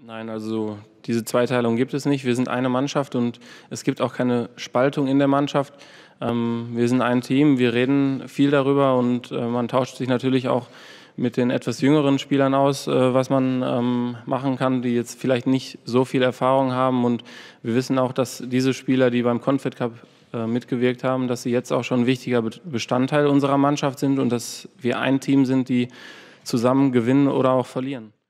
Nein, also diese Zweiteilung gibt es nicht. Wir sind eine Mannschaft und es gibt auch keine Spaltung in der Mannschaft. Wir sind ein Team, wir reden viel darüber und man tauscht sich natürlich auch mit den etwas jüngeren Spielern aus, was man machen kann, die jetzt vielleicht nicht so viel Erfahrung haben. Und wir wissen auch, dass diese Spieler, die beim Confed Cup mitgewirkt haben, dass sie jetzt auch schon ein wichtiger Bestandteil unserer Mannschaft sind und dass wir ein Team sind, die zusammen gewinnen oder auch verlieren.